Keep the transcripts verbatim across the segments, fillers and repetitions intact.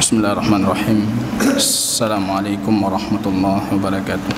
Bismillahirrahmanirrahim. Assalamualaikum warahmatullahi wabarakatuh.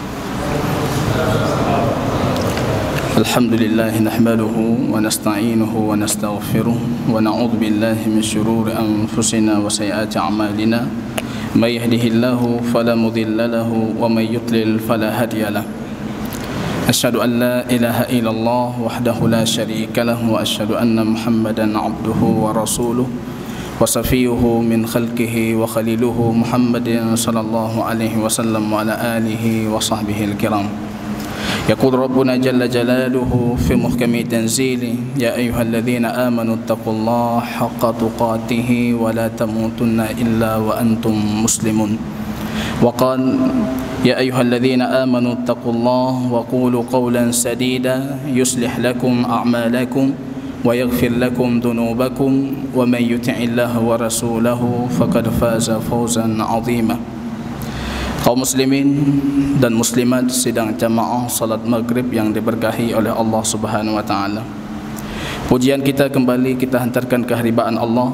Alhamdulillah nahmaduhu wa nasta'inuhu wa nastaghfiruh wa na'udzu billahi min shururi anfusina wa sayyiati a'malina. May yahdihillahu fala mudilla lahu wa may yudlil fala hadiya lahu. Asyhadu an la ilaha illallah wahdahu la syarika lahu wa asyhadu anna Muhammadan 'abduhu wa rasuluh wa safiyuhu min khalqihi wa khaliluhu Muhammadin sallallahu alaihi wasallam wa ala alihi wa sahbihi al-kiram. Yaqul Rabbuna jalla jalaluhu fi muhkami tanzili, ya ayyuhalladzina amanu taqullaha haqqa tuqatih wa la tamutunna illa wa antum muslimun. Wa qala ya ayyuhalladzina amanu taqullaha wa qulu qawlan sadida yuslih lakum a'malakum wa yaghfir lakum dhunubakum wa man yuti'illaha wa rasulahu faqad faza fawzan 'azima. Kaum muslimin dan muslimat sidang jamaah salat maghrib yang diberkahi oleh Allah Subhanahu wa taala. Pujian kita kembali kita hantarkan keharibaan Allah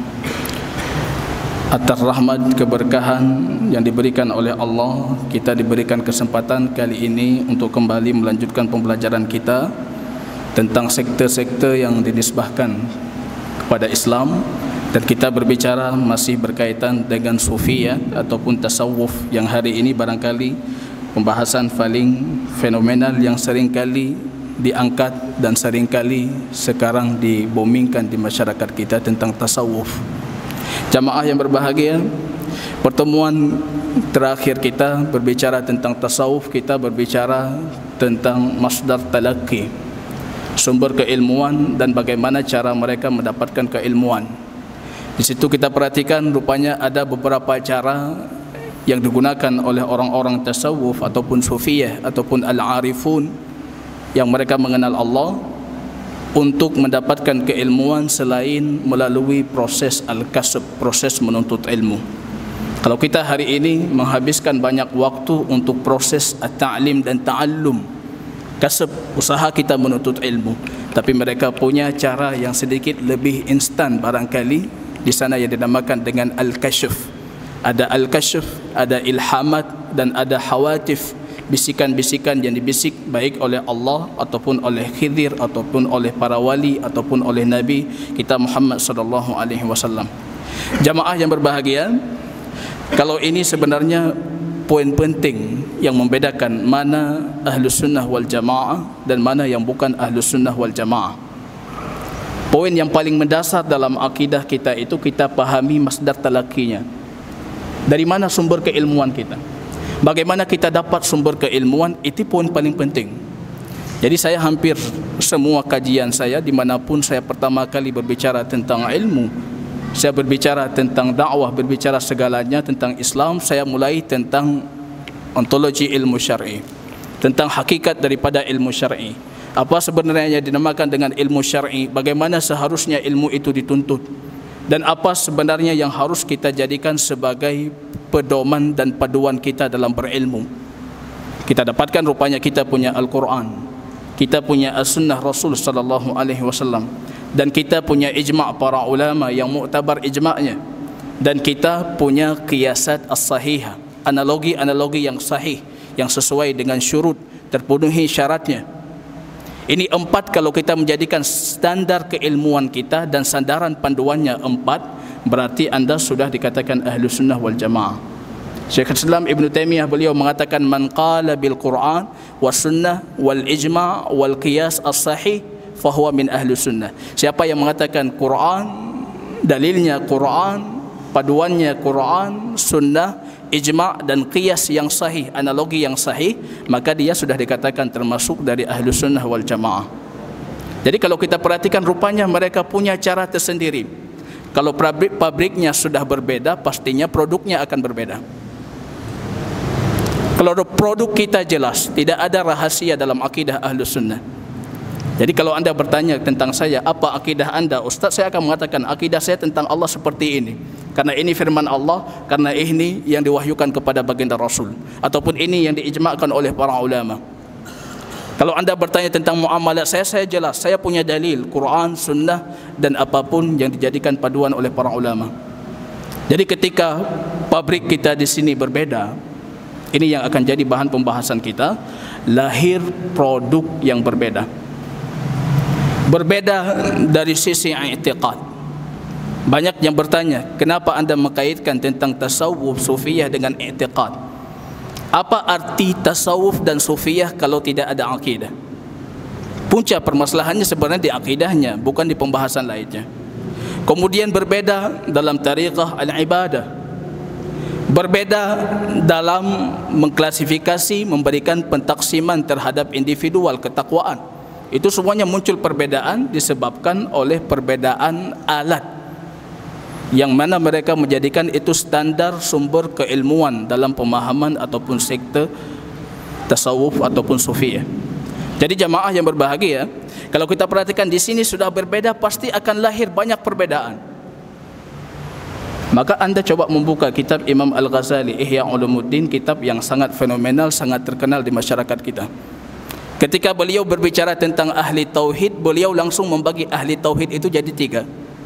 atas rahmat keberkahan yang diberikan oleh Allah. Kita diberikan kesempatan kali ini untuk kembali melanjutkan pembelajaran kita tentang sektor-sektor yang dinisbahkan kepada Islam, dan kita berbicara masih berkaitan dengan sufiyah ataupun tasawuf yang hari ini barangkali pembahasan paling fenomenal yang seringkali diangkat dan seringkali sekarang dibomingkan di masyarakat kita tentang tasawuf. Jamaah yang berbahagia, pertemuan terakhir kita berbicara tentang tasawuf, kita berbicara tentang masdar talaqi, sumber keilmuan dan bagaimana cara mereka mendapatkan keilmuan. Di situ kita perhatikan rupanya ada beberapa cara yang digunakan oleh orang-orang tasawuf ataupun sufiyah ataupun al-arifun yang mereka mengenal Allah untuk mendapatkan keilmuan selain melalui proses al-kasb, proses menuntut ilmu. Kalau kita hari ini menghabiskan banyak waktu untuk proses at-ta'lim dan ta'allum, kasb, usaha kita menuntut ilmu, tapi mereka punya cara yang sedikit lebih instan barangkali. Di sana yang dinamakan dengan al-kashf. Ada al-kashf, ada ilhamat dan ada hawatif, bisikan-bisikan yang dibisik baik oleh Allah ataupun oleh Khidir ataupun oleh para wali ataupun oleh Nabi kita Muhammad sallallahu alaihi wasallam. Jamaah yang berbahagia, kalau ini sebenarnya poin penting yang membedakan mana ahlus sunnah wal jamaah dan mana yang bukan ahlus sunnah wal jamaah. Poin yang paling mendasar dalam akidah kita itu kita pahami masdar talaqinya. Dari mana sumber keilmuan kita? Bagaimana kita dapat sumber keilmuan? Itu poin paling penting. Jadi saya hampir semua kajian saya dimanapun saya pertama kali berbicara tentang ilmu, saya berbicara tentang dakwah, berbicara segalanya tentang Islam, saya mulai tentang ontologi ilmu syar'i, tentang hakikat daripada ilmu syar'i. Apa sebenarnya yang dinamakan dengan ilmu syar'i, bagaimana seharusnya ilmu itu dituntut, dan apa sebenarnya yang harus kita jadikan sebagai pedoman dan paduan kita dalam berilmu. Kita dapatkan rupanya kita punya Al-Quran, kita punya As-Sunnah Rasul sallallahu alaihi wasallam, dan kita punya ijma' para ulama yang muktabar ijma'nya, dan kita punya qiyasat as-sahihah, analogi-analogi yang sahih yang sesuai dengan syurut, terpenuhi syaratnya. Ini empat kalau kita menjadikan standar keilmuan kita dan sandaran panduannya empat, berarti anda sudah dikatakan ahlus sunnah wal jamaah. Syekh Islam Ibn Taimiyah beliau mengatakan man qala bil Quran was sunnah wal ijma' wal qiyas as-sahih fahuwa min ahlus sunnah. Siapa yang mengatakan Quran, dalilnya Quran, paduannya Quran, sunnah, ijma' dan qiyas yang sahih, analogi yang sahih, maka dia sudah dikatakan termasuk dari ahlus sunnah wal jamaah. Jadi kalau kita perhatikan rupanya mereka punya cara tersendiri. Kalau pabrik pabriknya sudah berbeda, pastinya produknya akan berbeda. Kalau produk kita jelas, tidak ada rahasia dalam akidah ahlus sunnah. Jadi kalau anda bertanya tentang saya, apa akidah anda? Ustaz, saya akan mengatakan akidah saya tentang Allah seperti ini, karena ini firman Allah, karena ini yang diwahyukan kepada baginda Rasul, ataupun ini yang diijma'kan oleh para ulama. Kalau anda bertanya tentang muamalat saya, saya jelas, saya punya dalil Quran, sunnah dan apapun yang dijadikan paduan oleh para ulama. Jadi ketika pabrik kita di sini berbeda, ini yang akan jadi bahan pembahasan kita, lahir produk yang berbeda. Berbeda dari sisi i'tiqad. Banyak yang bertanya, kenapa anda mengkaitkan tentang tasawuf sufiyah dengan i'tiqad? Apa arti tasawuf dan sufiyah kalau tidak ada akidah? Punca permasalahannya sebenarnya di akidahnya, bukan di pembahasan lainnya. Kemudian berbeda dalam tariqah al-ibadah. Berbeda dalam mengklasifikasi, memberikan pentaksiman terhadap individual ketakwaan. Itu semuanya muncul perbedaan disebabkan oleh perbedaan alat, yang mana mereka menjadikan itu standar sumber keilmuan dalam pemahaman ataupun sekte tasawuf ataupun sufiyah. Jadi jamaah yang berbahagia, kalau kita perhatikan di sini sudah berbeda, pasti akan lahir banyak perbedaan. Maka anda coba membuka kitab Imam Al-Ghazali, Ihya Ulumuddin, kitab yang sangat fenomenal, sangat terkenal di masyarakat kita. Ketika beliau berbicara tentang ahli tauhid, beliau langsung membagi ahli tauhid itu jadi tiga.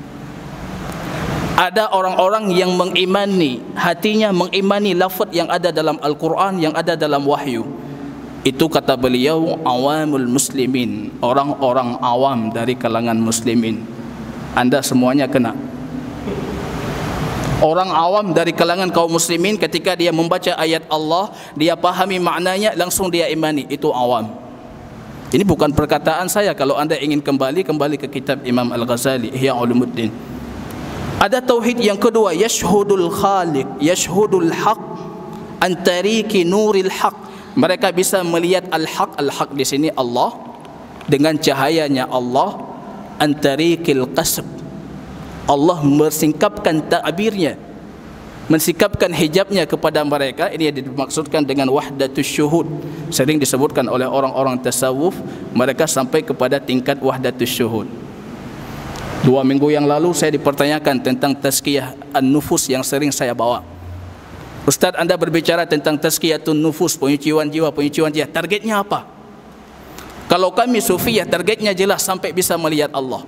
Ada orang-orang yang mengimani, hatinya mengimani lafaz yang ada dalam Al-Quran, yang ada dalam wahyu. Itu kata beliau awamul muslimin, orang-orang awam dari kalangan muslimin. Anda semuanya kena. Orang awam dari kalangan kaum muslimin, ketika dia membaca ayat Allah, dia pahami maknanya, langsung dia imani. Itu awam. Ini bukan perkataan saya. Kalau anda ingin kembali, kembali ke kitab Imam Al-Ghazali, Ihya Ulumuddin. Ada tauhid yang kedua, yashhudul khaliq, yashhudul haq an tariki nuril haq. Mereka bisa melihat al-haq, al-haq di sini Allah, dengan cahayanya Allah, an tarikil qasb. Allah mersingkapkan ta'birnya, mensingkapkan hijabnya kepada mereka. Ini yang dimaksudkan dengan wahdatus syuhud. Sering disebutkan oleh orang-orang tasawuf, mereka sampai kepada tingkat wahdatus syuhud. Dua minggu yang lalu saya dipertanyakan tentang tazkiyah an-nufus yang sering saya bawa. Ustaz, anda berbicara tentang tazkiyatun nufus, penyucian jiwa, penyucian jiwa, targetnya apa? Kalau kami sufiyah, targetnya jelas, sampai bisa melihat Allah.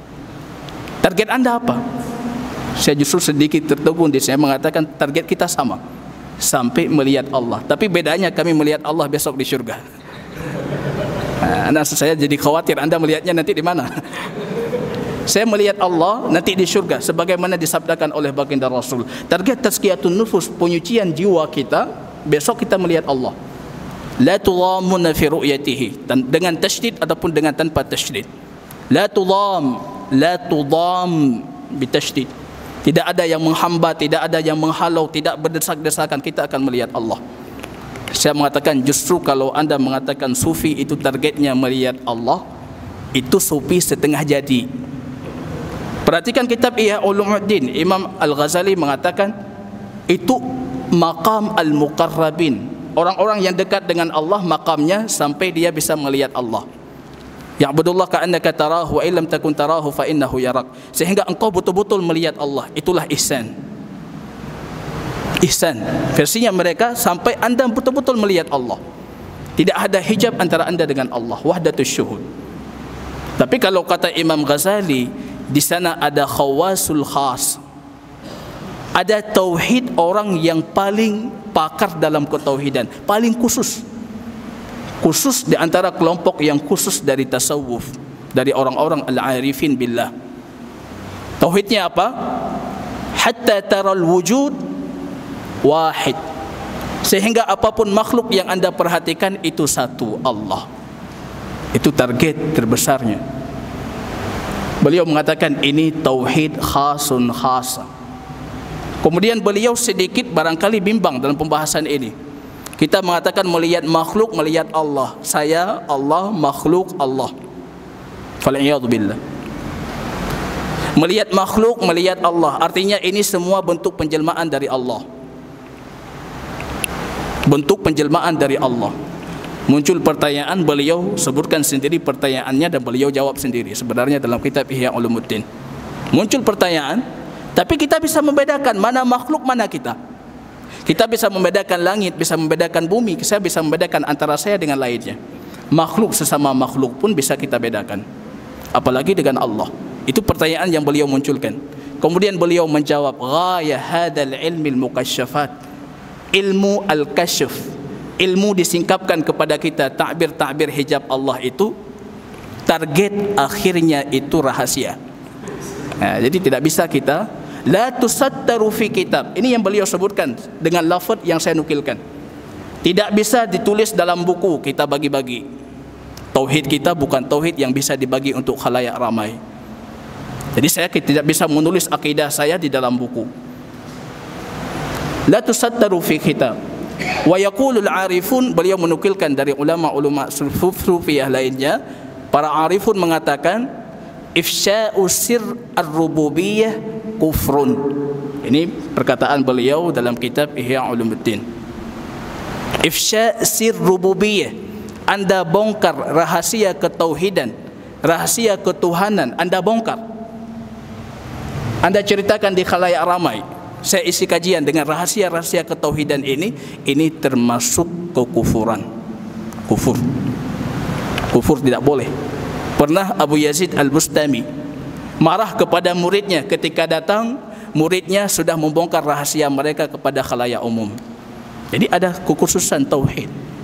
Target anda apa? Saya justru sedikit tertegun di saya mengatakan target kita sama, sampai melihat Allah. Tapi bedanya kami melihat Allah besok di syurga. Nah, saya jadi khawatir anda melihatnya nanti di mana. Saya melihat Allah nanti di syurga, sebagaimana disabdakan oleh baginda Rasul. Target tazkiyatun nufus, penyucian jiwa kita, besok kita melihat Allah. La tudhamuna fi ru'yatihi, dengan tasydid ataupun dengan tanpa tasydid. La tudham, la tudham bitasydid. Tidak ada yang menghambat, tidak ada yang menghalau, tidak berdesak-desakan, kita akan melihat Allah. Saya mengatakan justru kalau anda mengatakan sufi itu targetnya melihat Allah, itu sufi setengah jadi. Perhatikan kitab Ihya Ulumuddin, Imam Al-Ghazali mengatakan itu maqam al-muqarrabin. Orang-orang yang dekat dengan Allah makamnya sampai dia bisa melihat Allah. Ya'budullah ka'annaka tarahu wa illam takun tarahu fa innahu yarak. Sehingga engkau betul-betul melihat Allah. Itulah ihsan. Ihsan versinya mereka sampai anda betul-betul melihat Allah. Tidak ada hijab antara anda dengan Allah, wahdatus syuhud. Tapi kalau kata Imam Ghazali, di sana ada khawasul khas. Ada tauhid orang yang paling pakar dalam ketauhidan, paling khusus. Khusus di antara kelompok yang khusus dari tasawuf, dari orang-orang al-arifin billah. Tauhidnya apa? Hatta taral wujud wahid. Sehingga apapun makhluk yang anda perhatikan itu satu, Allah. Itu target terbesarnya. Beliau mengatakan ini tauhid khasun khasa. Kemudian beliau sedikit barangkali bimbang dalam pembahasan ini. Kita mengatakan melihat makhluk, melihat Allah. Saya, Allah, makhluk, Allah. Fal'iyadu billah. Melihat makhluk, melihat Allah. Artinya ini semua bentuk penjelmaan dari Allah. Bentuk penjelmaan dari Allah. Muncul pertanyaan, beliau sebutkan sendiri pertanyaannya dan beliau jawab sendiri. Sebenarnya dalam kitab Ihya Ulumuddin. Muncul pertanyaan, tapi kita bisa membedakan mana makhluk, mana kita. Kita bisa membedakan langit, bisa membedakan bumi, saya bisa membedakan antara saya dengan lainnya. Makhluk sesama makhluk pun bisa kita bedakan. Apalagi dengan Allah. Itu pertanyaan yang beliau munculkan. Kemudian beliau menjawab, ghaya hadzal ilmi al-mukasyafat, ilmu al-kasyf, ilmu disingkapkan kepada kita takbir-takbir hijab Allah itu, target akhirnya itu rahasia. Nah, jadi tidak bisa kita la tusattaru fi kitab. Ini yang beliau sebutkan dengan lafaz yang saya nukilkan. Tidak bisa ditulis dalam buku kita bagi-bagi. Tauhid kita bukan tauhid yang bisa dibagi untuk khalayak ramai. Jadi saya tidak bisa menulis akidah saya di dalam buku. La tusattaru fi kitab. Wa yaqulul arifun, beliau menukilkan dari ulama-ulama sufiyah lainnya, para arifun mengatakan ifsya'u sir ar-rububiyyah kufrun. Ini perkataan beliau dalam kitab Ihya Ulumuddin. Ifsya' sir rububiyyah, Anda bongkar rahasia ketauhidan, rahasia ketuhanan, Anda bongkar, Anda ceritakan di khalayak ramai. Saya isi kajian dengan rahasia-rahasia ketauhidan ini, ini termasuk kekufuran. Kufur. Kufur tidak boleh. Pernah Abu Yazid Al-Bustami marah kepada muridnya ketika datang, muridnya sudah membongkar rahasia mereka kepada khalayak umum. Jadi ada kekhususan tauhid.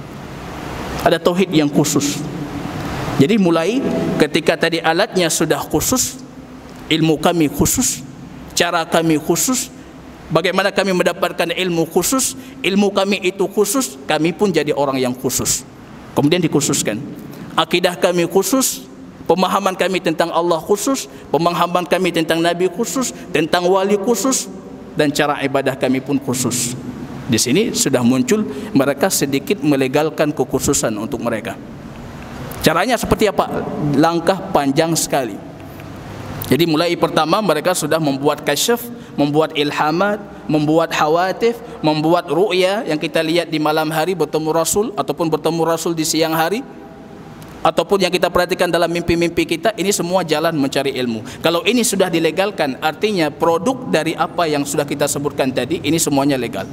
Ada tauhid yang khusus. Jadi mulai ketika tadi alatnya sudah khusus, ilmu kami khusus, cara kami khusus, bagaimana kami mendapatkan ilmu khusus, ilmu kami itu khusus, kami pun jadi orang yang khusus. Kemudian dikhususkan. Akidah kami khusus, pemahaman kami tentang Allah khusus, pemahaman kami tentang Nabi khusus, tentang wali khusus, dan cara ibadah kami pun khusus. Di sini sudah muncul mereka sedikit melegalkan kekhususan untuk mereka. Caranya seperti apa? Langkah panjang sekali. Jadi mulai pertama mereka sudah membuat kasyaf, membuat ilhamat, membuat hawatif, membuat ru'ya yang kita lihat di malam hari bertemu Rasul, ataupun bertemu Rasul di siang hari, ataupun yang kita perhatikan dalam mimpi-mimpi kita. Ini semua jalan mencari ilmu. Kalau ini sudah dilegalkan, artinya produk dari apa yang sudah kita sebutkan tadi, ini semuanya legal.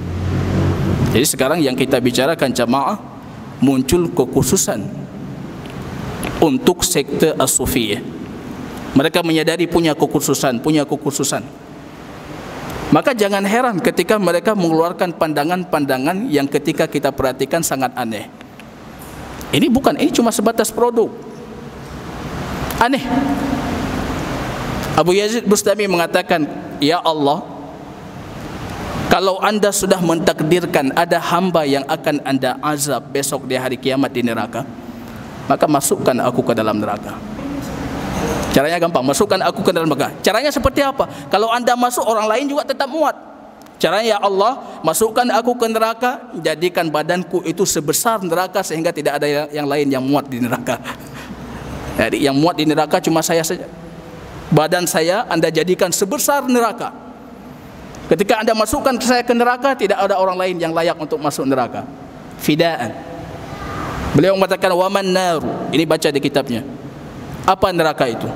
Jadi sekarang yang kita bicarakan jamaah, muncul kekhususan untuk sekte as-sufiyah. Mereka menyadari punya kekhususan, punya kekhususan. Maka jangan heran ketika mereka mengeluarkan pandangan-pandangan yang ketika kita perhatikan sangat aneh. Ini bukan, ini cuma sebatas produk. Aneh. Abu Yazid Bustami mengatakan, ya Allah, kalau Anda sudah mentakdirkan ada hamba yang akan Anda azab besok di hari kiamat di neraka, maka masukkan aku ke dalam neraka. Caranya gampang, masukkan aku ke dalam neraka. Caranya seperti apa? Kalau Anda masuk, orang lain juga tetap muat. Caranya, ya Allah, masukkan aku ke neraka, jadikan badanku itu sebesar neraka sehingga tidak ada yang lain yang muat di neraka. Jadi yang muat di neraka cuma saya saja. Badan saya Anda jadikan sebesar neraka. Ketika Anda masukkan saya ke neraka, tidak ada orang lain yang layak untuk masuk neraka. Fidaan. Beliau mengatakan waman naru. Ini baca di kitabnya. Apa neraka itu?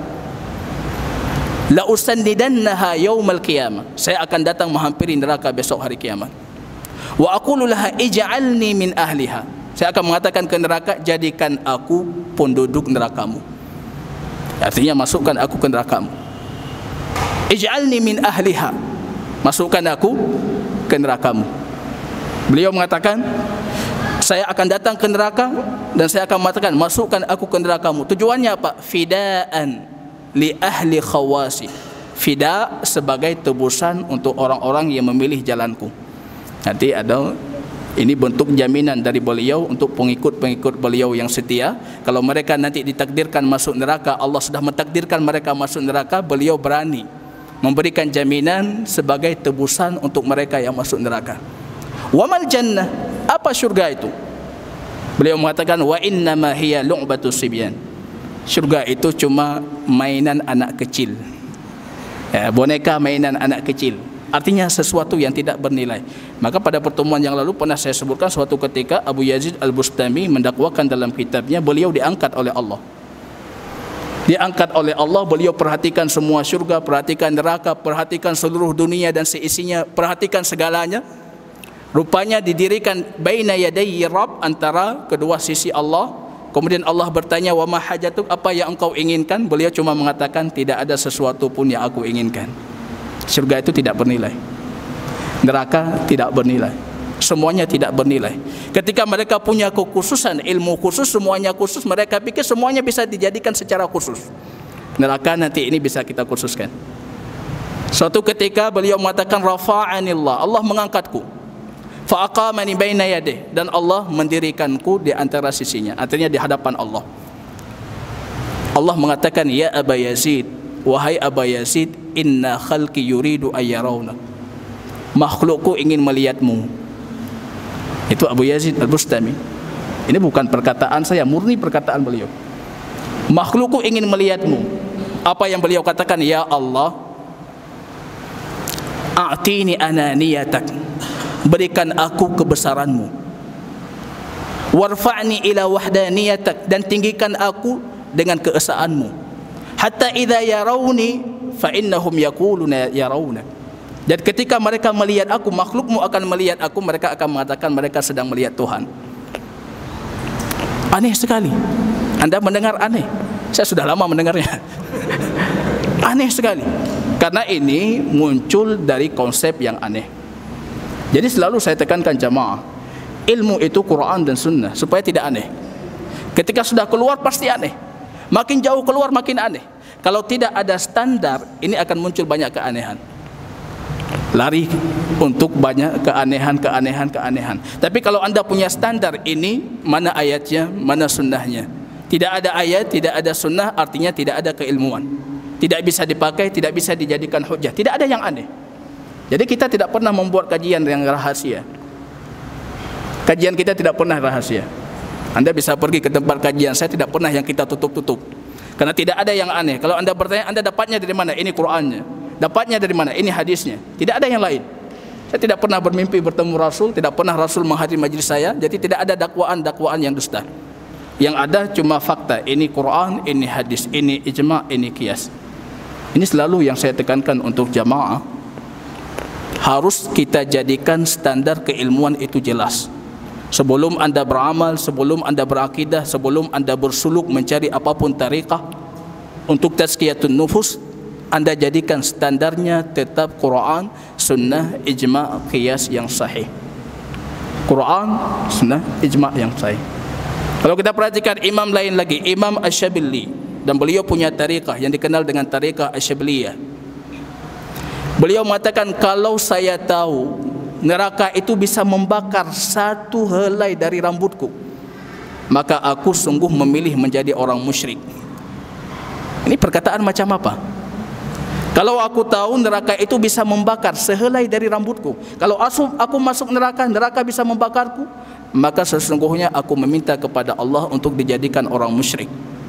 La usandidannaha yaumal qiyamah. Saya akan datang menghampiri neraka besok hari kiamat. Wa aqulu laha ij'alni min ahliha. Saya akan mengatakan ke neraka, jadikan aku penduduk nerakamu. Artinya masukkan aku ke nerakamu. Ij'alni min ahliha. Masukkan aku ke nerakamu. Beliau mengatakan, saya akan datang ke neraka dan saya akan mengatakan, masukkan aku ke nerakamu. Tujuannya apa? Fidaan li ahli khawasi. Fida sebagai tebusan untuk orang-orang yang memilih jalanku. Nanti ada, ini bentuk jaminan dari beliau untuk pengikut-pengikut beliau yang setia. Kalau mereka nanti ditakdirkan masuk neraka, Allah sudah mentakdirkan mereka masuk neraka, beliau berani memberikan jaminan sebagai tebusan untuk mereka yang masuk neraka. Wa mal jannah, apa syurga itu? Beliau mengatakan wa innama hiya lu'batu sibyan. Syurga itu cuma mainan anak kecil. Ya, boneka mainan anak kecil. Artinya sesuatu yang tidak bernilai. Maka pada pertemuan yang lalu pernah saya sebutkan, suatu ketika Abu Yazid Al-Bustami mendakwakan dalam kitabnya, beliau diangkat oleh Allah. Diangkat oleh Allah, beliau perhatikan semua syurga, perhatikan neraka, perhatikan seluruh dunia dan seisinya, perhatikan segalanya. Rupanya didirikan baina yadayyi Rabb, antara kedua sisi Allah. Kemudian Allah bertanya, wa ma hajatuk, apa yang engkau inginkan? Beliau cuma mengatakan, tidak ada sesuatu pun yang aku inginkan. Syurga itu tidak bernilai, neraka tidak bernilai, semuanya tidak bernilai. Ketika mereka punya kekhususan, ilmu khusus, semuanya khusus, mereka pikir semuanya bisa dijadikan secara khusus. Neraka nanti ini bisa kita khususkan. Suatu ketika beliau mengatakan rafa'anillah, Allah mengangkatku, fa aqamani baina yadayhi, dan Allah mendirikanku di antara sisinya, artinya di hadapan Allah. Allah mengatakan, ya Aba Yazid, wahai Aba Yazid, inna khalqi yuridu ayyarawna, makhlukku ingin melihatmu. Itu Abu Yazid Al-Bustami. Ini bukan perkataan saya, murni perkataan beliau. Makhlukku ingin melihatmu. Apa yang beliau katakan? Ya Allah, a'tini ananiyatak, berikan aku kebesaranmu. Warfa'ni ila wahdaniyatak, dan tinggikan aku dengan keesaanmu. Hatta idza yarawni fa innahum yaquluna yarawna, dan ketika mereka melihat aku, makhlukmu akan melihat aku, mereka akan mengatakan mereka sedang melihat Tuhan. Aneh sekali. Anda mendengar aneh? Saya sudah lama mendengarnya. Aneh sekali. Karena ini muncul dari konsep yang aneh. Jadi selalu saya tekankan jamaah, ilmu itu Quran dan Sunnah, supaya tidak aneh. Ketika sudah keluar pasti aneh. Makin jauh keluar makin aneh. Kalau tidak ada standar, ini akan muncul banyak keanehan. Lari untuk banyak keanehan, keanehan, keanehan. Tapi kalau Anda punya standar, ini mana ayatnya, mana sunnahnya. Tidak ada ayat, tidak ada sunnah, artinya tidak ada keilmuan. Tidak bisa dipakai, tidak bisa dijadikan hujah. Tidak ada yang aneh. Jadi kita tidak pernah membuat kajian yang rahasia. Kajian kita tidak pernah rahasia. Anda bisa pergi ke tempat kajian saya, tidak pernah yang kita tutup-tutup. Karena tidak ada yang aneh. Kalau Anda bertanya, Anda dapatnya dari mana? Ini Qur'annya. Dapatnya dari mana? Ini hadisnya. Tidak ada yang lain. Saya tidak pernah bermimpi bertemu Rasul, tidak pernah Rasul menghadiri majlis saya. Jadi tidak ada dakwaan-dakwaan yang dusta. Yang ada cuma fakta. Ini Quran, ini hadis, ini ijma', ini qiyas. Ini selalu yang saya tekankan untuk jamaah. Harus kita jadikan standar keilmuan itu jelas. Sebelum Anda beramal, sebelum Anda berakidah, sebelum Anda bersuluk mencari apapun tariqah untuk tazkiyatun nufus, Anda jadikan standarnya tetap Quran, Sunnah, Ijma', Qiyas yang sahih. Quran, Sunnah, Ijma' yang sahih. Kalau kita perhatikan imam lain lagi, Imam Asy-Syabili, dan beliau punya tariqah yang dikenal dengan tariqah Asy-Syabiliyah. Beliau mengatakan, kalau saya tahu neraka itu bisa membakar satu helai dari rambutku, maka aku sungguh memilih menjadi orang musyrik. Ini perkataan macam apa? Kalau aku tahu neraka itu bisa membakar sehelai dari rambutku, kalau aku masuk neraka, neraka bisa membakarku, maka sesungguhnya aku meminta kepada Allah untuk dijadikan orang musyrik.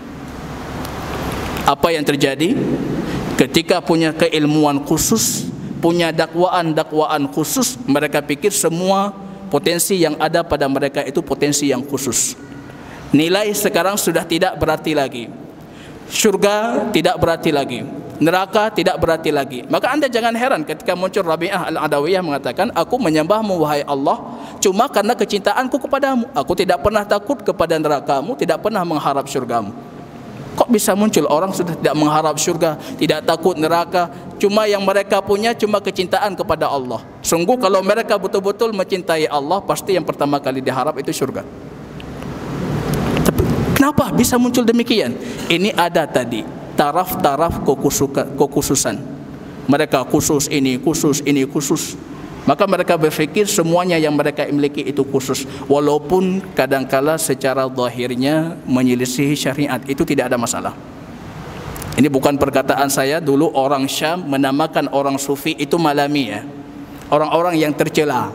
Apa yang terjadi? Ketika punya keilmuan khusus, punya dakwaan-dakwaan khusus, mereka pikir semua potensi yang ada pada mereka itu potensi yang khusus. Nilai sekarang sudah tidak berarti lagi. Syurga tidak berarti lagi. Neraka tidak berarti lagi. Maka Anda jangan heran ketika muncul Rabi'ah Al-Adawiyah mengatakan, aku menyembahmu wahai Allah cuma karena kecintaanku kepadamu. Aku tidak pernah takut kepada nerakamu, tidak pernah mengharap syurgamu. Kok bisa muncul orang sudah tidak mengharap syurga, tidak takut neraka, cuma yang mereka punya cuma kecintaan kepada Allah. Sungguh kalau mereka betul-betul mencintai Allah, pasti yang pertama kali diharap itu syurga. Tapi kenapa bisa muncul demikian? Ini ada tadi taraf-taraf kekhususan. Mereka khusus ini, khusus ini, khusus. Maka mereka berfikir semuanya yang mereka miliki itu khusus, walaupun kadangkala secara zahirnya menyelisihi syariat, itu tidak ada masalah. Ini bukan perkataan saya. Dulu orang Syam menamakan orang sufi itu malamiyah, orang-orang yang tercela.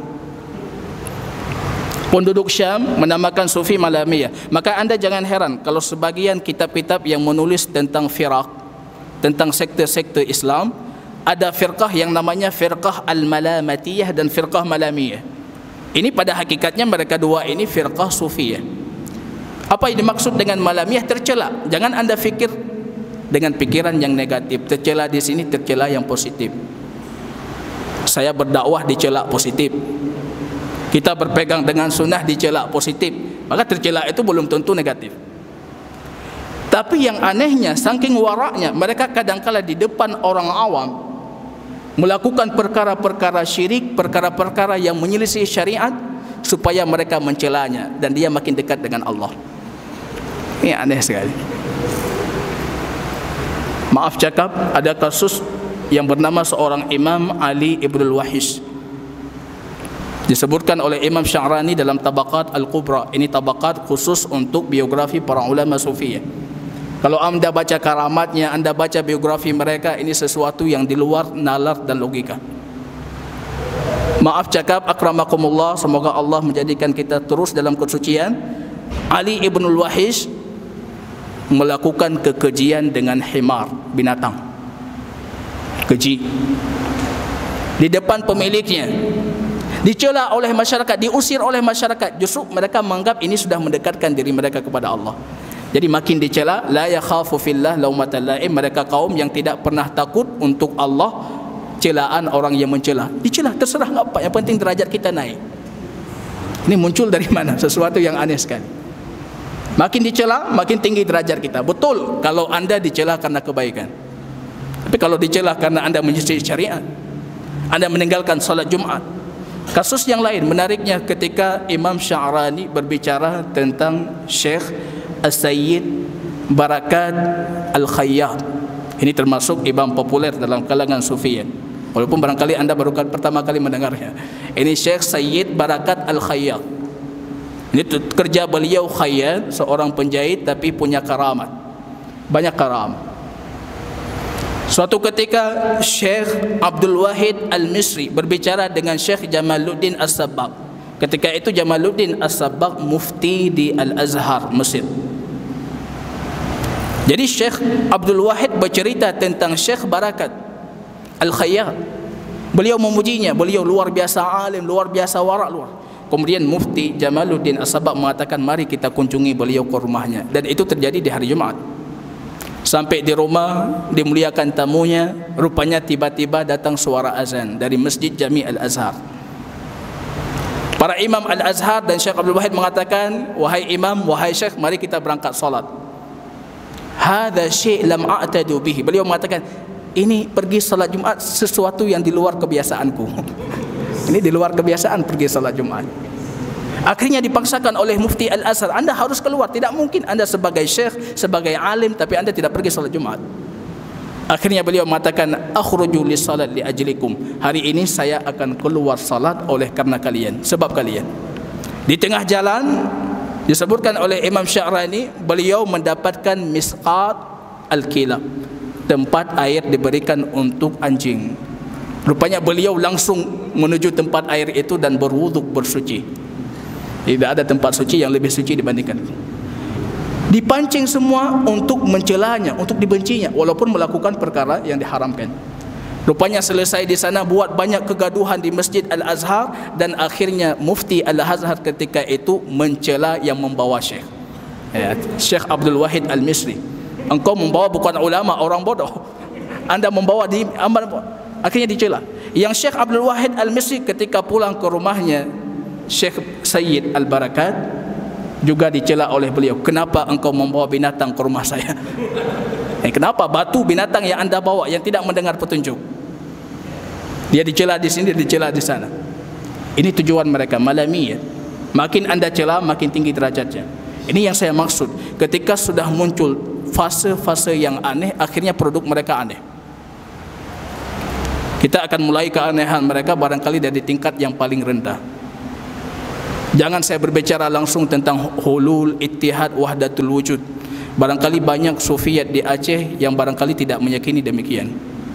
Penduduk Syam menamakan sufi malamiyah. Maka Anda jangan heran kalau sebagian kitab-kitab yang menulis tentang firaq, tentang sekte-sekte Islam, ada firqah yang namanya firqah al-malamatiyah dan firqah malamiyah. Ini pada hakikatnya mereka dua ini firqah sufiyah. Apa yang dimaksud dengan malamiyah? Tercela. Jangan Anda fikir dengan pikiran yang negatif. Tercela di sini tercela yang positif. Saya berdakwah dicela positif. Kita berpegang dengan sunnah dicela positif. Maka tercela itu belum tentu negatif. Tapi yang anehnya, saking waraknya, mereka kadangkala di depan orang awam melakukan perkara-perkara syirik, perkara-perkara yang menyelisih syariat, supaya mereka mencelanya dan dia makin dekat dengan Allah. Ini aneh sekali. Maaf cakap, ada kasus yang bernama seorang Imam Ali Ibnul Wahis, disebutkan oleh Imam Sya'rani dalam Tabaqat Al-Kubra. Ini tabaqat khusus untuk biografi para ulama sufi. Kalau anda baca karamatnya, anda baca biografi mereka, ini sesuatu yang di luar nalar dan logika. Maaf cakap, akramakumullah, semoga Allah menjadikan kita terus dalam kesucian. Ali Ibnul Wahis melakukan kekejian dengan himar, binatang keji, di depan pemiliknya. Dicela oleh masyarakat, diusir oleh masyarakat. Justru mereka menganggap ini sudah mendekatkan diri mereka kepada Allah. Jadi makin dicela, la yakhafu fillah laumata laim, mereka kaum yang tidak pernah takut untuk Allah celaan orang yang mencela. Dicela terserah apa, yang penting derajat kita naik. Ini muncul dari mana? Sesuatu yang aneh sekali. Makin dicela, makin tinggi derajat kita. Betul kalau anda dicela karena kebaikan. Tapi kalau dicela karena anda menyelisihi syariat, anda meninggalkan salat Jumat. Kasus yang lain menariknya ketika Imam Sya'rani berbicara tentang Syekh As-Sayyid Barakat Al-Khayyat. Ini termasuk imam populer dalam kalangan Sufiyan, walaupun barangkali anda baru pertama kali mendengarnya. Ini Syekh Sayyid Barakat Al-Khayyat. Ini kerja beliau khayyat, seorang penjahit tapi punya karamat, banyak karamat. Suatu ketika Syekh Abdul Wahid Al-Misri berbicara dengan Syekh Jamaluddin As-Sabbagh. Ketika itu Jamaluddin As-Sabbagh mufti di Al-Azhar, Mesir. Jadi Syekh Abdul Wahid bercerita tentang Syekh Barakat Al-Khayyat. Beliau memujinya, beliau luar biasa alim, luar biasa warak, luar. Kemudian mufti Jamaluddin As-Sabbagh mengatakan, mari kita kunjungi beliau ke rumahnya. Dan itu terjadi di hari Jumat. Sampai di rumah, dimuliakan tamunya, rupanya tiba-tiba datang suara azan dari Masjid Jami' Al-Azhar. Para imam Al-Azhar dan Syekh Abdul Wahid mengatakan, wahai imam, wahai syekh, mari kita berangkat solat. Hadza syai' lam a'tadu bihi. Beliau mengatakan, ini pergi salat Jumat sesuatu yang di luar kebiasaanku. Ini di luar kebiasaan pergi salat Jumat. Akhirnya dipaksakan oleh Mufti Al-Azhar, anda harus keluar. Tidak mungkin anda sebagai syekh, sebagai alim, tapi anda tidak pergi salat Jumat. Akhirnya beliau mengatakan, akhruju li salat li ajlikum. Hari ini saya akan keluar salat oleh karena kalian, sebab kalian. Di tengah jalan, disebutkan oleh Imam Sya'rani, beliau mendapatkan misqat al-kilab, tempat air diberikan untuk anjing. Rupanya beliau langsung menuju tempat air itu dan berwuduk, bersuci. Tidak ada tempat suci yang lebih suci dibandingkan. Dipancing semua untuk mencelanya, untuk dibencinya, walaupun melakukan perkara yang diharamkan. Rupanya selesai di sana buat banyak kegaduhan di Masjid Al-Azhar, dan akhirnya Mufti Al-Azhar ketika itu mencela yang membawa syekh, ya, Syekh Abdul Wahid Al-Misri. Engkau membawa bukan ulama, orang bodoh. Anda membawa di amal. Akhirnya dicela. Yang Syekh Abdul Wahid Al-Misri ketika pulang ke rumahnya Syekh Sayyid Al-Barakat juga dicela oleh beliau. Kenapa engkau membawa binatang ke rumah saya? Eh, kenapa batu binatang yang anda bawa yang tidak mendengar petunjuk? Dia dicela di sini, dia dicela di sana. Ini tujuan mereka malamiyah. Makin anda cela, makin tinggi derajatnya. Ini yang saya maksud. Ketika sudah muncul fase-fase yang aneh, akhirnya produk mereka aneh. Kita akan mulai keanehan mereka barangkali dari tingkat yang paling rendah. Jangan saya berbicara langsung tentang hulul, ittihad, wahdatul wujud. Barangkali banyak sufiyat di Aceh yang barangkali tidak meyakini demikian.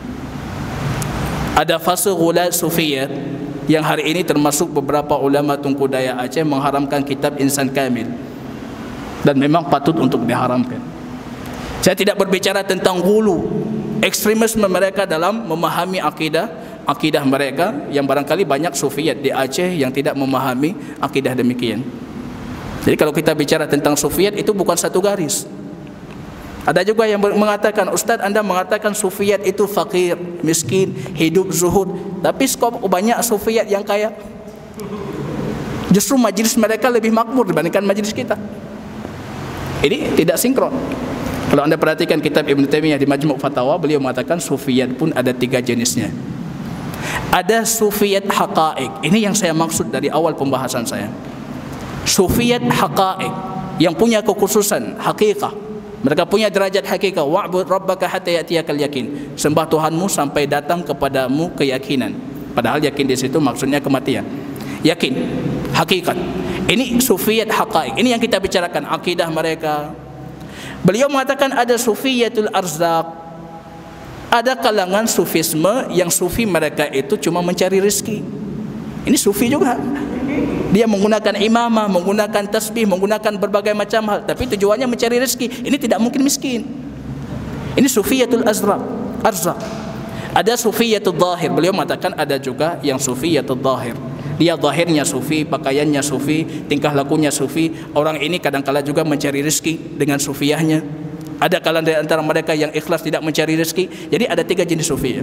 Ada fase ghulat sufiyat yang hari ini termasuk beberapa ulama Tunku Dayak Aceh mengharamkan kitab Insan Kamil, dan memang patut untuk diharamkan. Saya tidak berbicara tentang ghulu, ekstremisme mereka dalam memahami akidah akidah mereka, yang barangkali banyak sufiyat di Aceh yang tidak memahami akidah demikian. Jadi kalau kita bicara tentang sufiyat, itu bukan satu garis. Ada juga yang mengatakan, Ustaz, anda mengatakan sufiyat itu fakir, miskin, hidup zuhud, tapi skop banyak sufiyat yang kaya. Justru majlis mereka lebih makmur dibandingkan majlis kita. Ini tidak sinkron. Kalau anda perhatikan kitab Ibn Taimiyah di Majmu' Fatawa, beliau mengatakan sufiyat pun ada tiga jenisnya. Ada sufiyat haqa'iq. Ini yang saya maksud dari awal pembahasan saya. Sufiyat haqa'iq yang punya kekhususan hakikah. Mereka punya derajat hakikah. Wa'bud rabbaka hatta ya'tiyakal yakin. Sembah Tuhanmu sampai datang kepadamu keyakinan. Padahal yakin di situ maksudnya kematian. Yakin, hakikat. Ini sufiyat haqa'iq. Ini yang kita bicarakan, akidah mereka. Beliau mengatakan ada sufiyatul arzaq. Ada kalangan sufisme yang sufi mereka itu cuma mencari rezeki. Ini sufi juga. Dia menggunakan imamah, menggunakan tasbih, menggunakan berbagai macam hal, tapi tujuannya mencari rezeki. Ini tidak mungkin miskin. Ini sufiyatul arzaq. Arzaq. Ada sufiyatul zahir. Beliau mengatakan ada juga yang sufiyatul zahir. Dia zahirnya sufi, pakaiannya sufi, tingkah lakunya sufi. Orang ini kadang-kala juga mencari rezeki dengan sufiyahnya. Ada kalangan di antara mereka yang ikhlas tidak mencari rezeki. Jadi ada tiga jenis sufi ya.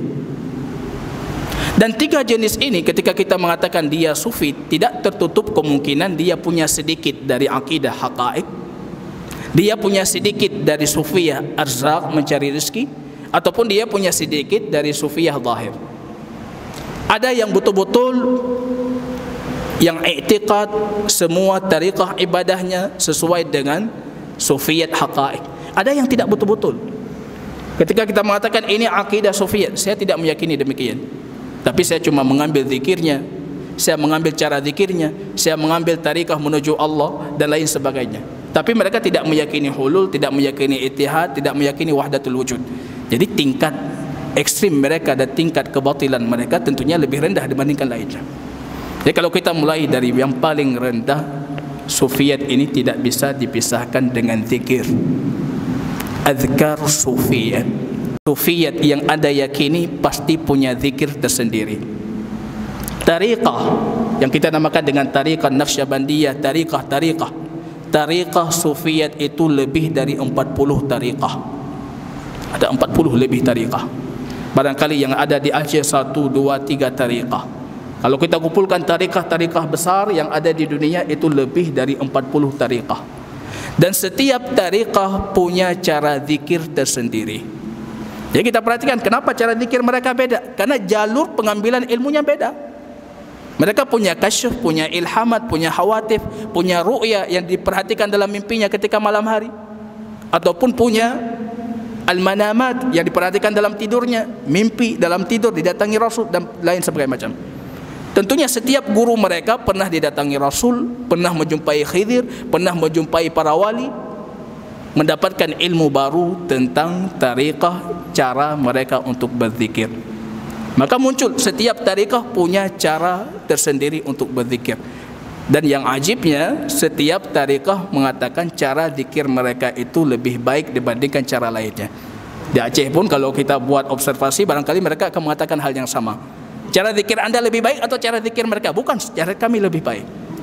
Dan tiga jenis ini ketika kita mengatakan dia sufi, tidak tertutup kemungkinan dia punya sedikit dari akidah haqa'iq, dia punya sedikit dari sufiyah arzaq mencari rezeki, ataupun dia punya sedikit dari sufiyah zahir. Ada yang betul-betul yang i'tiqad semua tariqah ibadahnya sesuai dengan sufiyat haqa'iq. Ada yang tidak betul-betul. Ketika kita mengatakan ini akidah sufiyat, saya tidak meyakini demikian. Tapi saya cuma mengambil zikirnya, saya mengambil cara zikirnya, saya mengambil tariqah menuju Allah dan lain sebagainya. Tapi mereka tidak meyakini hulul, tidak meyakini ittihad, tidak meyakini wahdatul wujud. Jadi tingkat ekstrim mereka dan tingkat kebatilan mereka tentunya lebih rendah dibandingkan lainnya. Jadi kalau kita mulai dari yang paling rendah, sufiyat ini tidak bisa dipisahkan dengan zikir. Azkar sufiyat. Sufiyat yang Anda yakini pasti punya zikir tersendiri. Tariqah yang kita namakan dengan tariqah naqsyabandiyah, tariqah tariqah. Tariqah sufiyat itu lebih dari empat puluh tariqah. Ada empat puluh lebih tariqah. Barangkali yang ada di Aceh satu, dua, tiga tariqah. Kalau kita kumpulkan tariqah-tariqah besar yang ada di dunia itu lebih dari empat puluh tariqah. Dan setiap tariqah punya cara zikir tersendiri. Jadi kita perhatikan kenapa cara zikir mereka beda. Karena jalur pengambilan ilmunya beda. Mereka punya kasyuf, punya ilhamat, punya khawatif, punya ru'ya yang diperhatikan dalam mimpinya ketika malam hari. Ataupun punya al-manamat yang diperhatikan dalam tidurnya. Mimpi dalam tidur, didatangi Rasul dan lain sebagainya macam. Tentunya setiap guru mereka pernah didatangi Rasul, pernah menjumpai Khidir, pernah menjumpai para wali, mendapatkan ilmu baru tentang tariqah, cara mereka untuk berzikir. Maka muncul setiap tariqah punya cara tersendiri untuk berzikir. Dan yang ajibnya, setiap tariqah mengatakan cara zikir mereka itu lebih baik dibandingkan cara lainnya. Di Aceh pun kalau kita buat observasi, barangkali mereka akan mengatakan hal yang sama. Cara zikir Anda lebih baik atau cara zikir mereka? Bukan, cara kami lebih baik.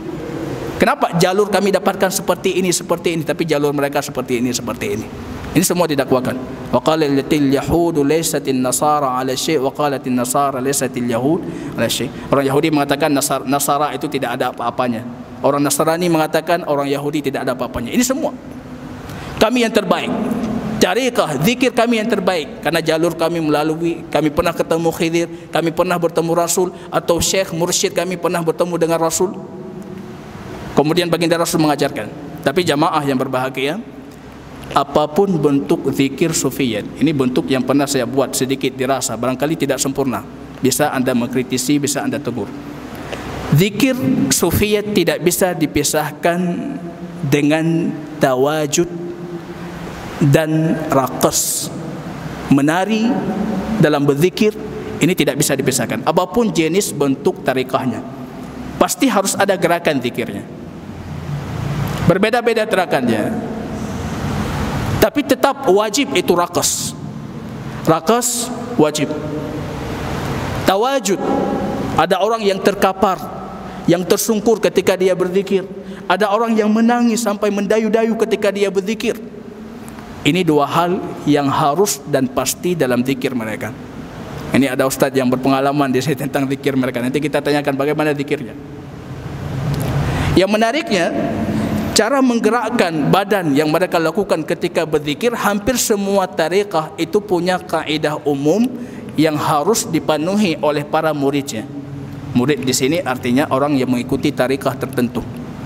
Kenapa? Jalur kami dapatkan seperti ini, seperti ini, tapi jalur mereka seperti ini, seperti ini. Ini semua didakwakan. Wa qala allatil yahudu laysatin nasara ala syai' wa qalatin nasara laysatil yahud ala syai'. Orang Yahudi mengatakan Nasara, Nasara itu tidak ada apa-apanya. Orang Nasrani mengatakan orang Yahudi tidak ada apa-apanya. Ini semua kami yang terbaik. Tariqah, zikir kami yang terbaik. Karena jalur kami melalui, kami pernah ketemu Khidir, kami pernah bertemu Rasul, atau Syekh, mursyid kami pernah bertemu dengan Rasul. Kemudian baginda Rasul mengajarkan. Tapi jamaah yang berbahagia, apapun bentuk zikir sufiyat, ini bentuk yang pernah saya buat sedikit dirasa, barangkali tidak sempurna. Bisa Anda mengkritisi, bisa Anda tegur. Zikir sufiyat tidak bisa dipisahkan dengan tawajud dan raqas, menari dalam berzikir. Ini tidak bisa dipisahkan. Apapun jenis bentuk tariqahnya, pasti harus ada gerakan zikirnya. Berbeda-beda gerakannya, tapi tetap wajib itu raqas. Raqas wajib. Tawajud, ada orang yang terkapar, yang tersungkur ketika dia berzikir. Ada orang yang menangis sampai mendayu-dayu ketika dia berzikir. Ini dua hal yang harus dan pasti dalam zikir mereka. Ini ada ustaz yang berpengalaman di sini tentang zikir mereka. Nanti kita tanyakan bagaimana zikirnya. Yang menariknya, cara menggerakkan badan yang mereka lakukan ketika berzikir, hampir semua tariqah itu punya kaidah umum yang harus dipenuhi oleh para muridnya. Murid di sini artinya orang yang mengikuti tarikah tertentu.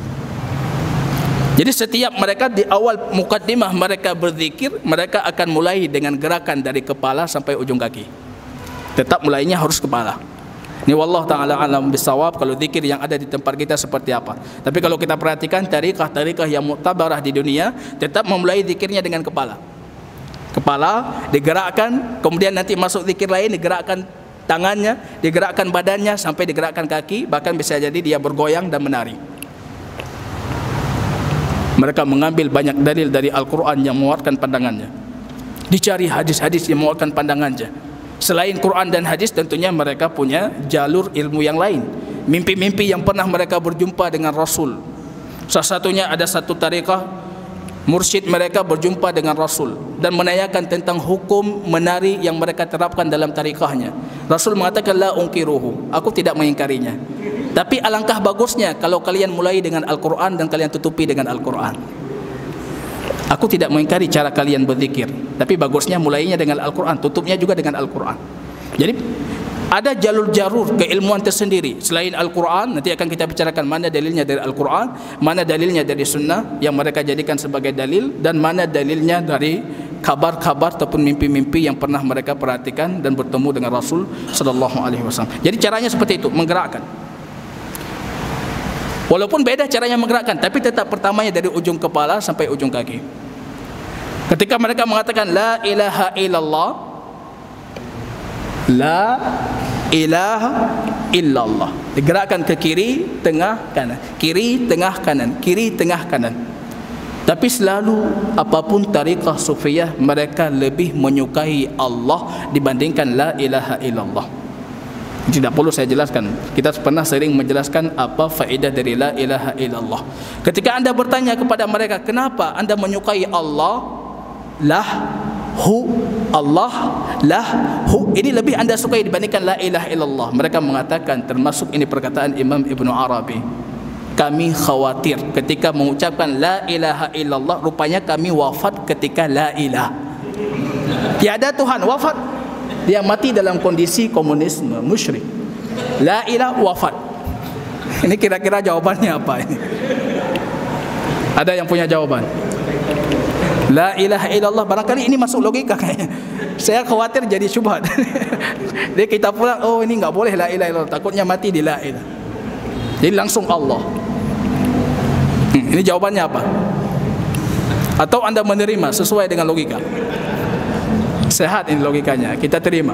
Jadi setiap mereka di awal mukaddimah mereka berzikir, mereka akan mulai dengan gerakan dari kepala sampai ujung kaki. Tetap mulainya harus kepala. Ini wallahu taala alam bisawab kalau zikir yang ada di tempat kita seperti apa. Tapi kalau kita perhatikan tarikah-tarikah yang muktabarah di dunia tetap memulai zikirnya dengan kepala. Kepala digerakkan, kemudian nanti masuk zikir lain digerakkan tangannya, digerakkan badannya sampai digerakkan kaki, bahkan bisa jadi dia bergoyang dan menari. Mereka mengambil banyak dalil dari Al-Quran yang menguatkan pandangannya. Dicari hadis-hadis yang menguatkan pandangannya. Selain Quran dan hadis, tentunya mereka punya jalur ilmu yang lain. Mimpi-mimpi yang pernah mereka berjumpa dengan Rasul. Salah satunya ada satu tarikah, mursyid mereka berjumpa dengan Rasul dan menanyakan tentang hukum menari yang mereka terapkan dalam tarikahnya. Rasul mengatakan, la unkiruhu, aku tidak mengingkarinya. Tapi alangkah bagusnya kalau kalian mulai dengan Al-Quran dan kalian tutupi dengan Al-Quran. Aku tidak mengingkari cara kalian berzikir, tapi bagusnya mulainya dengan Al-Quran, tutupnya juga dengan Al-Quran. Jadi ada jalur-jalur keilmuan tersendiri selain Al-Quran. Nanti akan kita bicarakan mana dalilnya dari Al-Quran, mana dalilnya dari Sunnah yang mereka jadikan sebagai dalil, dan mana dalilnya dari kabar-kabar ataupun mimpi-mimpi yang pernah mereka perhatikan dan bertemu dengan Rasul sallallahu alaihi wasallam. Jadi caranya seperti itu, menggerakkan. Walaupun beda caranya menggerakkan, tapi tetap pertamanya dari ujung kepala sampai ujung kaki. Ketika mereka mengatakan la ilaha illallah, la ilaha illallah, digerakkan ke kiri, tengah, kanan, kiri, tengah, kanan, kiri, tengah, kanan. Tapi selalu apapun tarikah sufiyah, mereka lebih menyukai Allah dibandingkan la ilaha illallah. Tidak perlu saya jelaskan. Kita pernah sering menjelaskan apa faedah dari la ilaha illallah. Ketika anda bertanya kepada mereka, kenapa anda menyukai Allah? Lah, hu, Allah, lah, hu. Ini lebih anda sukai dibandingkan la ilaha illallah. Mereka mengatakan, termasuk ini perkataan Imam Ibn Arabi, kami khawatir ketika mengucapkan la ilaha illallah, rupanya kami wafat ketika la ilah. Tiada Tuhan, wafat. Dia mati dalam kondisi komunisme, musyrik. La ilah, wafat. Ini kira-kira jawabannya apa ini? Ada yang punya jawaban? La ilaha illallah, barangkali ini masuk logika kayaknya. Saya khawatir jadi syubhat. Jadi kita pulang, oh ini enggak boleh la ilaha illallah, takutnya mati di la ilah. Jadi langsung Allah. Hmm, ini jawabannya apa? Atau anda menerima sesuai dengan logika? Sehat ini logikanya, kita terima.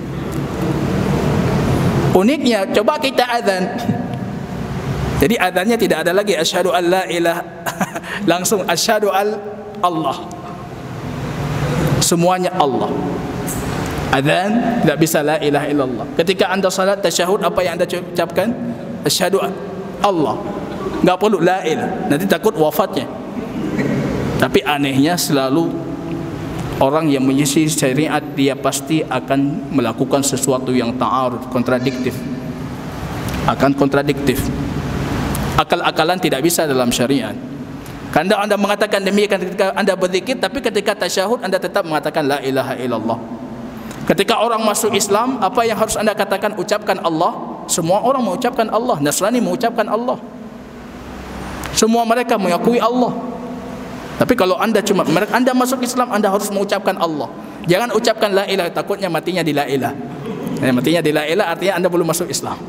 Uniknya, coba kita azan. Jadi azannya tidak ada lagi asyhadu an la ilaha, langsung asyhadu al Allah. Semuanya Allah. Azan tidak bisa la ilaha illallah. Ketika anda salat tasyahud, apa yang anda ucapkan? Asyhadu Allah. Enggak perlu la ilaha, nanti takut wafatnya. Tapi anehnya selalu orang yang menyisi syariat, dia pasti akan melakukan sesuatu yang ta'arud, kontradiktif. Akan kontradiktif. Akal-akalan tidak bisa dalam syariat. Karena anda mengatakan demikian ketika anda berzikir, tapi ketika tasyahud anda tetap mengatakan la ilaha illallah. Ketika orang masuk Islam, apa yang harus anda katakan? Ucapkan Allah. Semua orang mengucapkan Allah. Nasrani mengucapkan Allah. Semua mereka mengakui Allah. Tapi kalau anda cuma anda masuk Islam, anda harus mengucapkan Allah. Jangan ucapkan la ilaha, takutnya matinya di la ilaha. Eh, matinya di la ilaha artinya anda belum masuk Islam.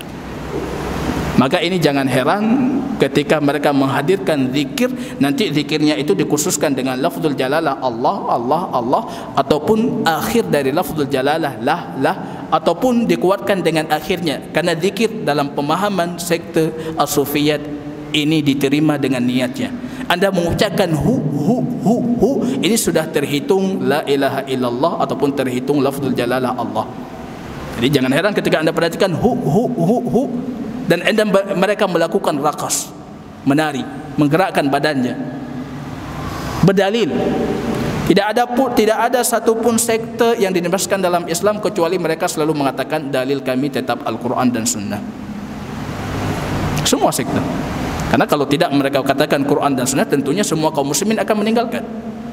Maka ini jangan heran ketika mereka menghadirkan zikir, nanti zikirnya itu dikhususkan dengan lafzul jalalah Allah, Allah, Allah, ataupun akhir dari lafzul jalalah lah, lah, ataupun dikuatkan dengan akhirnya. Karena zikir dalam pemahaman sekte as-sufiyat ini diterima dengan niatnya. Anda mengucapkan hu, hu, hu, hu, ini sudah terhitung la ilaha illallah ataupun terhitung lafzul jalalah Allah. Jadi jangan heran ketika anda perhatikan hu, hu, hu, hu, dan anda, mereka melakukan rakas, menari, menggerakkan badannya, berdalil. Tidak ada pun, tidak ada satupun sekte yang dinamakan dalam Islam kecuali mereka selalu mengatakan dalil kami tetap Al-Quran dan Sunnah. Semua sekte. Karena kalau tidak mereka katakan Quran dan Sunnah, tentunya semua kaum muslimin akan meninggalkan.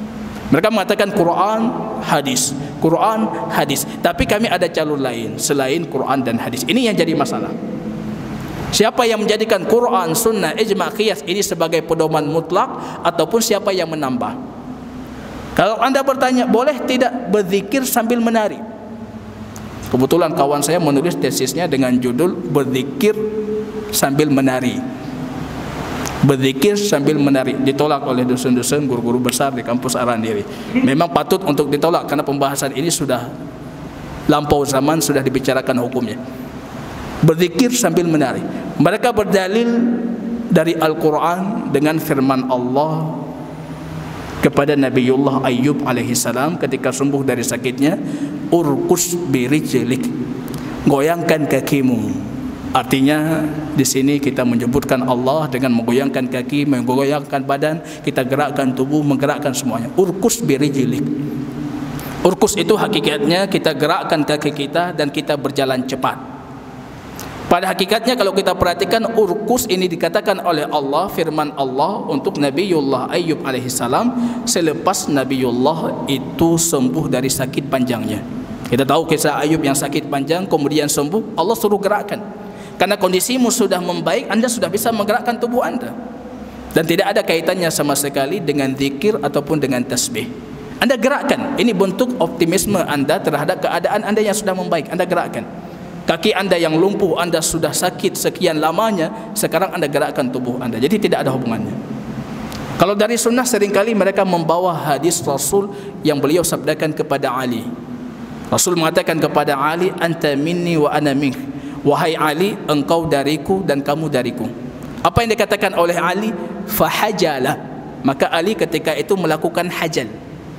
Mereka mengatakan Quran, hadis, Quran, hadis. Tapi kami ada jalur lain selain Quran dan hadis. Ini yang jadi masalah. Siapa yang menjadikan Quran, sunnah, ijma', qiyas ini sebagai pedoman mutlak, ataupun siapa yang menambah? Kalau anda bertanya, boleh tidak berzikir sambil menari? Kebetulan kawan saya menulis tesisnya dengan judul berzikir sambil menari. Berzikir sambil menari, ditolak oleh dosen-dosen, guru-guru besar di kampus Arandiri. Memang patut untuk ditolak karena pembahasan ini sudah lampau zaman, sudah dibicarakan hukumnya. Berzikir sambil menari. Mereka berdalil dari Al-Quran dengan firman Allah kepada Nabiullah Ayyub alaihissalam ketika sembuh dari sakitnya, urkus birijlik, goyangkan kakimu. Artinya di sini kita menyebutkan Allah dengan menggoyangkan kaki, menggoyangkan badan, kita gerakkan tubuh, menggerakkan semuanya. Urkus birijlik. Urkus itu hakikatnya kita gerakkan kaki kita dan kita berjalan cepat. Pada hakikatnya kalau kita perhatikan, urkus ini dikatakan oleh Allah, firman Allah untuk Nabiullah Ayyub alaihissalam selepas Nabiullah itu sembuh dari sakit panjangnya. Kita tahu kisah Ayyub yang sakit panjang kemudian sembuh, Allah suruh gerakkan. Karena kondisimu sudah membaik, anda sudah bisa menggerakkan tubuh anda. Dan tidak ada kaitannya sama sekali dengan zikir ataupun dengan tasbih. Anda gerakkan, ini bentuk optimisme anda terhadap keadaan anda yang sudah membaik. Anda gerakkan. Kaki anda yang lumpuh, anda sudah sakit sekian lamanya, sekarang anda gerakkan tubuh anda. Jadi tidak ada hubungannya. Kalau dari sunnah, seringkali mereka membawa hadis Rasul yang beliau sabdakan kepada Ali. Rasul mengatakan kepada Ali, anta minni wa ana mink. Wahai Ali, engkau dariku dan kamu dariku. Apa yang dikatakan oleh Ali? Fahajala. Maka Ali ketika itu melakukan hajal.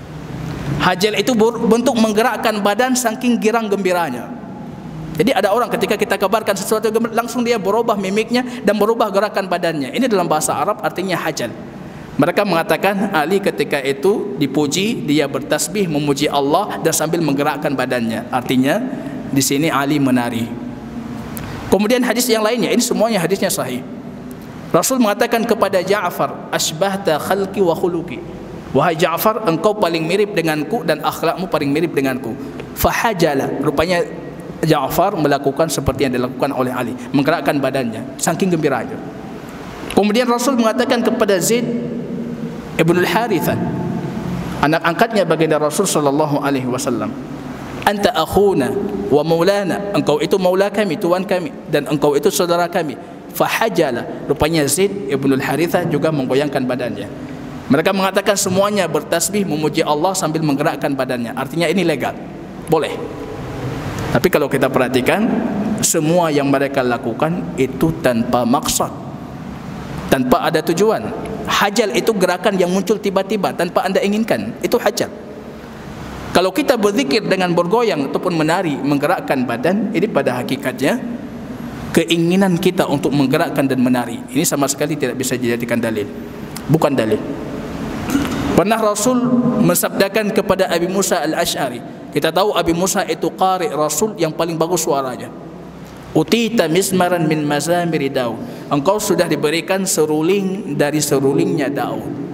Hajal itu bentuk menggerakkan badan saking girang gembiranya. Jadi ada orang ketika kita kabarkan sesuatu langsung dia berubah mimiknya dan berubah gerakan badannya. Ini dalam bahasa Arab artinya hajal. Mereka mengatakan Ali ketika itu dipuji, dia bertasbih memuji Allah dan sambil menggerakkan badannya. Artinya di sini Ali menari. Kemudian hadis yang lainnya, ini semuanya hadisnya sahih. Rasul mengatakan kepada Ja'far, asbahta khalqi wa khuluqi. Wahai Ja'far, engkau paling mirip denganku dan akhlakmu paling mirip denganku. Fahajala. Rupanya Ja'far melakukan seperti yang dilakukan oleh Ali, menggerakkan badannya saking gembiranya. Kemudian Rasul mengatakan kepada Zaid ibn al-Harithah, anak angkatnya baginda Rasul sallallahu alaihi wasallam, anta akhuna wa maulana, engkau itu maula kami, tuan kami, dan engkau itu saudara kami. Fahajala. Rupanya Zaid ibn al-Harithah juga menggoyangkan badannya. Mereka mengatakan semuanya bertasbih memuji Allah sambil menggerakkan badannya. Artinya ini legal, boleh. Tapi kalau kita perhatikan, semua yang mereka lakukan itu tanpa maksud, tanpa ada tujuan. Hajal itu gerakan yang muncul tiba-tiba tanpa anda inginkan, itu hajal. Kalau kita berzikir dengan bergoyang ataupun menari, menggerakkan badan, ini pada hakikatnya keinginan kita untuk menggerakkan dan menari. Ini sama sekali tidak bisa dijadikan dalil, bukan dalil. Pernah Rasul mensabdakan kepada Abi Musa al-Ash'ari, kita tahu Abi Musa itu qari Rasul yang paling bagus suaranya. Utita mismaran min mazamiri Daud, engkau sudah diberikan seruling dari serulingnya Daud.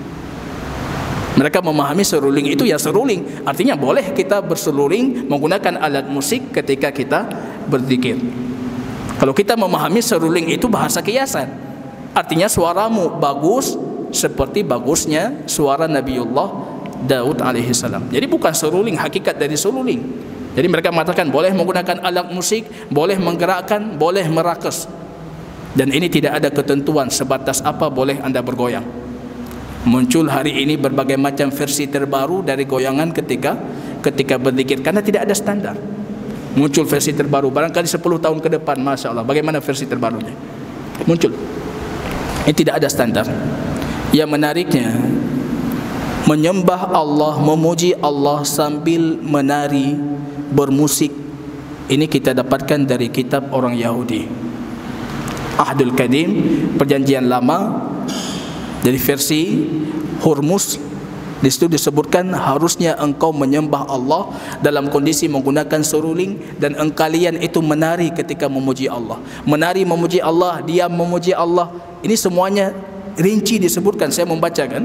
Mereka memahami seruling itu ya seruling, artinya boleh kita berseruling menggunakan alat musik ketika kita berzikir. Kalau kita memahami seruling itu bahasa kiasan, artinya suaramu bagus seperti bagusnya suara Nabiullah Daud alaihissalam. Jadi bukan seruling hakikat dari seruling. Jadi mereka mengatakan boleh menggunakan alat musik, boleh menggerakkan, boleh merakas. Dan ini tidak ada ketentuan sebatas apa boleh anda bergoyang. Muncul hari ini berbagai macam versi terbaru dari goyangan ketika ketika berzikir, karena tidak ada standar. Muncul versi terbaru barangkali sepuluh tahun ke depan, masya Allah, bagaimana versi terbarunya muncul. Ini tidak ada standar. Yang menariknya, menyembah Allah, memuji Allah sambil menari, bermusik, ini kita dapatkan dari kitab orang Yahudi, Ahdul Qadim, perjanjian lama. Dari versi Hurmus, di situ disebutkan harusnya engkau menyembah Allah dalam kondisi menggunakan seruling, dan engkalian itu menari ketika memuji Allah. Menari memuji Allah, diam memuji Allah. Ini semuanya rinci disebutkan. Saya membacakan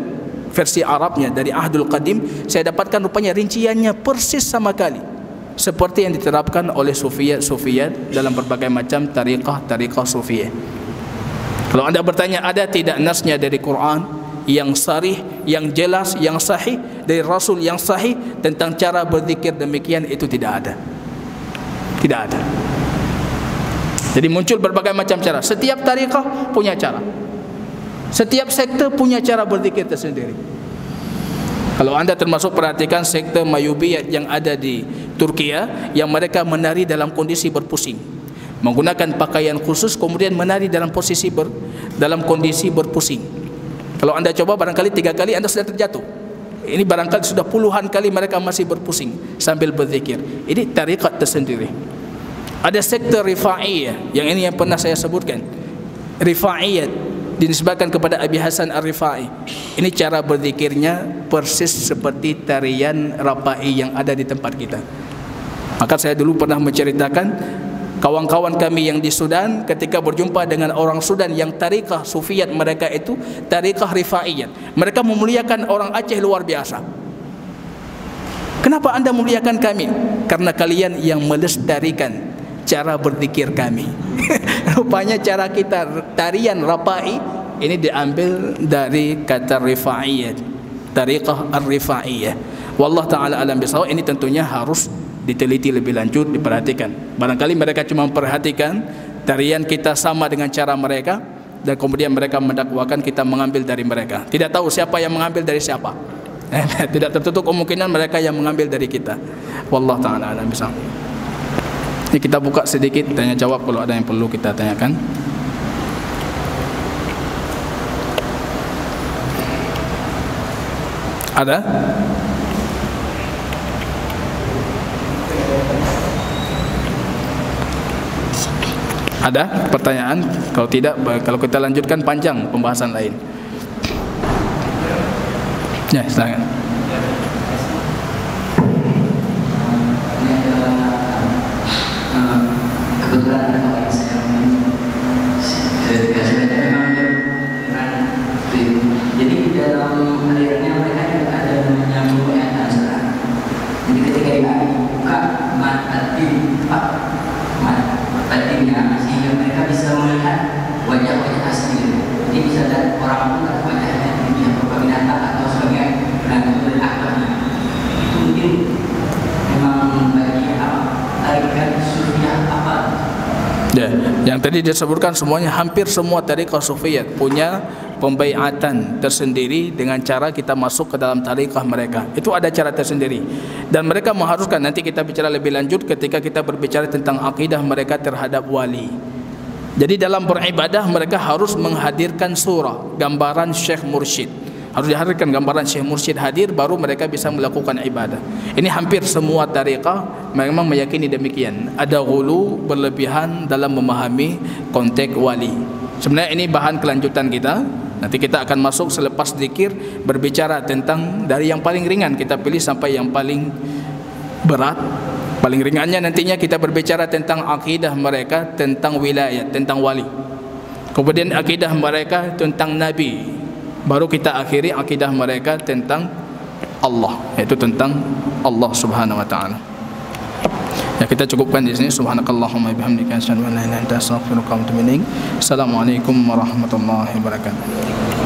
versi Arabnya dari Ahdul Qadim, saya dapatkan rupanya rinciannya persis sama kali seperti yang diterapkan oleh Sufiyat-Sufiyat dalam berbagai macam tariqah-tariqah Sufiyah. Kalau anda bertanya ada tidak nasnya dari Quran yang sarih, yang jelas, yang sahih, dari Rasul yang sahih tentang cara berzikir demikian, itu tidak ada. Tidak ada. Jadi muncul berbagai macam cara. Setiap tariqah punya cara. Setiap sekte punya cara berzikir tersendiri. Kalau anda termasuk perhatikan sekte Mayubiyat yang ada di Turki, yang mereka menari dalam kondisi berpusing, menggunakan pakaian khusus, kemudian menari dalam posisi ber, dalam kondisi berpusing. Kalau anda coba barangkali tiga kali anda sudah terjatuh. Ini barangkali sudah puluhan kali mereka masih berpusing sambil berzikir. Ini tariqat tersendiri. Ada sekte Rifa'iyah, yang ini yang pernah saya sebutkan. Rifa'iyat dinisbatkan kepada Abi Hasan Ar-Rifa'i. Ini cara berzikirnya persis seperti tarian Rapai yang ada di tempat kita. Maka saya dulu pernah menceritakan kawan-kawan kami yang di Sudan ketika berjumpa dengan orang Sudan yang tariqah Sufiyat mereka itu tariqah Rifa'iyat. Mereka memuliakan orang Aceh luar biasa. Kenapa anda memuliakan kami? Karena kalian yang melestarikan cara berzikir kami. Rupanya cara kita tarian Rapai ini diambil dari kata Rifa'iyat, tariqah Ar-Rifa'iyah. Wallah ta'ala alam bisawab. Ini tentunya harus diteliti lebih lanjut, diperhatikan. Barangkali mereka cuma memperhatikan tarian kita sama dengan cara mereka, dan kemudian mereka mendakwakan kita mengambil dari mereka. Tidak tahu siapa yang mengambil dari siapa. Tidak tertutup kemungkinan mereka yang mengambil dari kita. Wallah ta'ala alam bisawab. Ini kita buka sedikit tanya jawab kalau ada yang perlu kita tanyakan. Ada? Ada pertanyaan? Kalau tidak, kalau kita lanjutkan panjang pembahasan lain. Ya, silakan. Kebetulan ada kawan saya memang jadi dalam alirannya mereka ada namanya pembayaran transfer. Jadi ketika dibuka matatin pak matatinnya sehingga mereka bisa melihat wajah-wajah asli. Jadi bisa lihat orang pun atau wajahnya di beberapa binatang atau sebagai penantu dari akhlaknya. Itu mungkin memang bagi apa tarikat sufiah apa? Ya, yang tadi disebutkan semuanya, hampir semua tariqah Sufiyat punya pembaiatan tersendiri dengan cara kita masuk ke dalam tariqah mereka. Itu ada cara tersendiri. Dan mereka mengharuskan, nanti kita bicara lebih lanjut ketika kita berbicara tentang akidah mereka terhadap wali. Jadi dalam beribadah mereka harus menghadirkan surah, gambaran Syekh Mursyid. Harus dihadirkan gambaran Syekh Mursyid hadir, baru mereka bisa melakukan ibadah. Ini hampir semua tariqah memang meyakini demikian. Ada ghulu, berlebihan dalam memahami konteks wali. Sebenarnya ini bahan kelanjutan kita. Nanti kita akan masuk selepas zikir berbicara tentang dari yang paling ringan kita pilih sampai yang paling berat. Paling ringannya nantinya kita berbicara tentang akidah mereka tentang wilayah, tentang wali. Kemudian akidah mereka tentang Nabi. Baru kita akhiri akidah mereka tentang Allah, yaitu tentang Allah Subhanahu wa taala. Ya, kita cukupkan di sini. Subhanakallahumma bihamdika asyhadu an la ilaha illa anta astaghfiruka wa atubu ilaik. Assalamualaikum warahmatullahi wabarakatuh.